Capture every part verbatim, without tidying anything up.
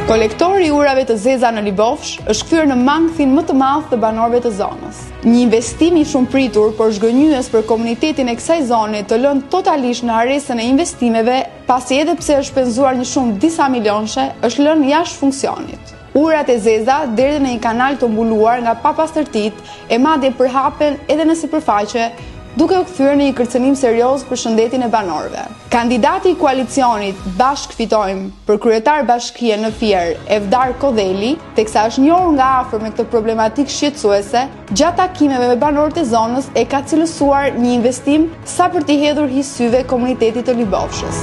Kolektori i urave të zeza në Libofsh është kthyer në mangthin më të madh të banorëve të zonës. Një investim i shumë pritur, por zhgënjyes për komunitetin e kësaj zone të lënë totalisht në haresën e investimeve, pasi edhe pse është shpenzuar një shumë disa milionëshe, është lënë jashtë funksionit. Urat e zeza derdhen në një kanal të mbuluar nga papastërtitë e madje përhapen edhe në sipërfaqe, duke u kthyer në një kërcënim serioz për shëndetin e banorëve. Kandidati i koalicionit Bashk Fitojmë për kryetar bashkie në Fier, Evdar Kodheli, teksa është njohur nga afër me këtë problematikë shqetësuese, gjatë takimeve me banorët e zonës e ka cilësuar një investim sa për t'i hedhur hy syve komunitetit të Libofshës.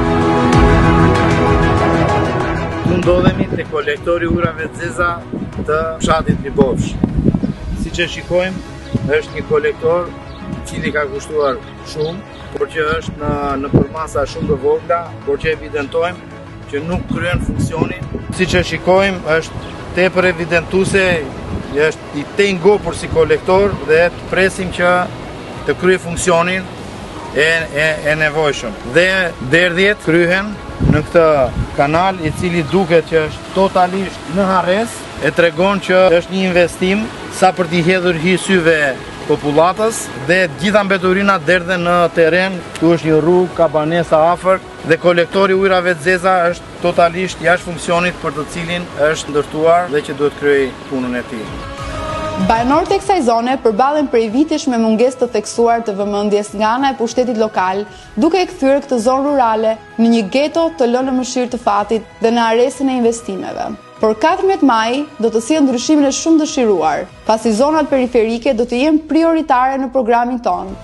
Në ndodhemi te kolektori urave të zeza të fshatit Libofsh. Siç e shikojmë, është një kolektor cili ka kushtuar shumë, por që është në, në përmasa shumë të vogla, por që evidentojmë që nuk kryen funksionin. Siç e shikojmë, është tepër evidentuese, është i tengopur si kolektor dhe të presim që të kryej funksionin e, e, e nevojshëm. Dhe derdhjet kryhen në këtë kanal i cili duket që është totalisht në harres, e tregon që është një investim sa për t'i hedhur hy syve popullatës dhe gjitha mbeturinat derdhen në teren, ku është një rrugë, ka banesa afër dhe kolektori ujrave të zeza është totalisht jashtë funksionit për të cilin është ndërtuar dhe që duhet kryej punën e tij. Banorët e kësaj zone përballen prej vitesh me mungesë të theksuar të vëmendjes nga ana e pushtetit lokal, duke e kthyer këtë zonë rurale në një geto të lënë në mëshirë të fatit dhe në haresën e investimeve. Por katërmbëdhjetë maj do të sjellë ndryshimin e shumë dëshiruar, pasi zonat periferike do të jenë prioritare në programin tonë.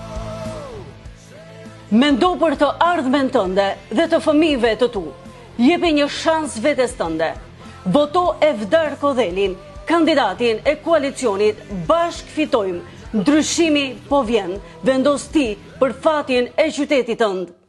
Mendo për të ardhmen tënde dhe të fëmijëve të tu. Jepi një shans vetes tënde. Voto Evdar Kodhelin, kandidatin e koalicionit Bashk Fitojmë. Ndryshimi po vjen. Vendos ti për fatin e qytetit tënd.